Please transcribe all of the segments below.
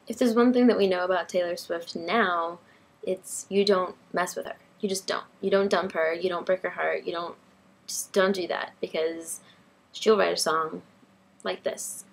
If there's one thing that we know about Taylor Swift now, it's you don't mess with her. You just don't. You don't dump her. You don't break her heart. Just don't do that, because she'll write a song like this.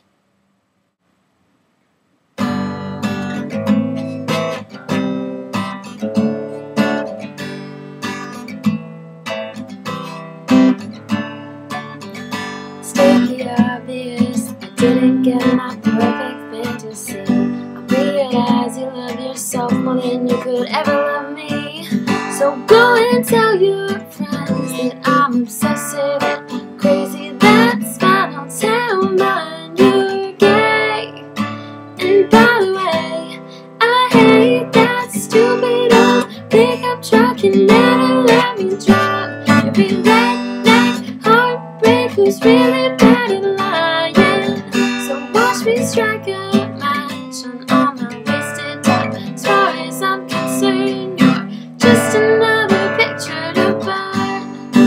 State the obvious, I didn't get my perfect fantasy. I realize you love yourself more than you could ever love me. So go and tell your friends that I'm obsessive and crazy. That's fine, I'll tell mine you're gay. And by the way, I hate that stupid old pickup truck. You never let me drive. You'll be redneck heartbreak who's really bad at lying. So watch me strike a match on all my wasted time. As far as I'm concerned, you're just another picture to burn.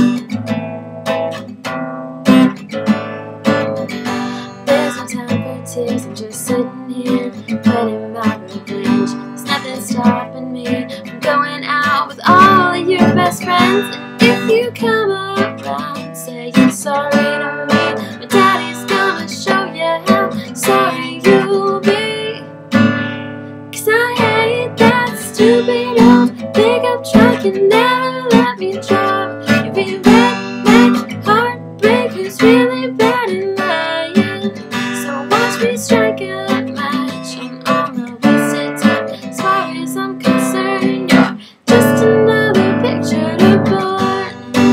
There's no time for tears, I'm just sitting here waiting my revenge. There's nothing stopping me from going out with all of your best friends. And if you come around saying sorry to me, my daddy's gonna show you how sorry you'll be. 'Cause I hate that stupid old pickup truck. You never let me drive. You be redneck heartbreak who's really bad at lying. So watch me strike a match on all my wasted time. As far as I'm concerned, you're just another picture to burn.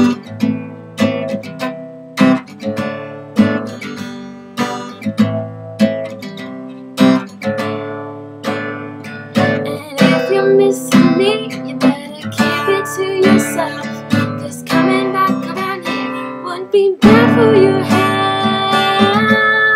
And if you're missing me, you better keep it to yourself. 'Cause coming back around here would be bad for your health.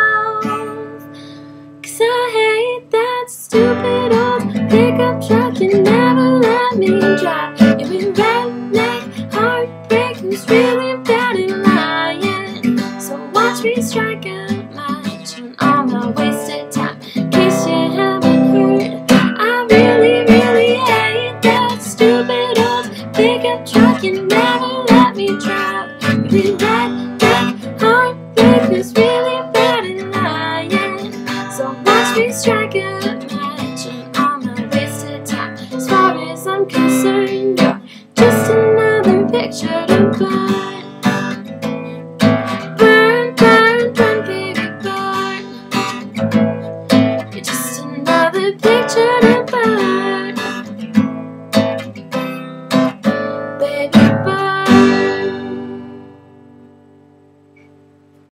'Cause I hate that stupid old pickup truck. You never let me drive. You be redneck heartbreak who's really bad at lying. So watch me strike a match on all my wasted time. In case you haven't heard, I really, really hate that stupid old pickup truck. You never let me drive. You be redneck heartbreak who's really bad at lying. So watch me strike a match on all my wasted time. As far as I'm concerned, you're just another picture to burn.